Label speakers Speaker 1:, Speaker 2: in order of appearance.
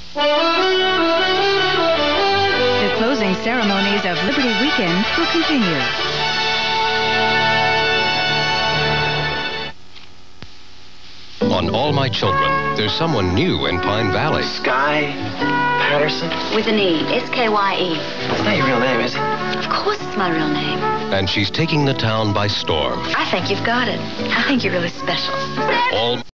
Speaker 1: The closing ceremonies of Liberty Weekend will continue.
Speaker 2: On All My Children, there's someone new in Pine Valley.
Speaker 3: Sky Patterson?
Speaker 4: With an E. S-K-Y-E.
Speaker 3: That's not your real name, is it?
Speaker 4: Of course it's my real name.
Speaker 2: And she's taking the town by storm.
Speaker 4: I think you've got it. I think you're really special.
Speaker 2: All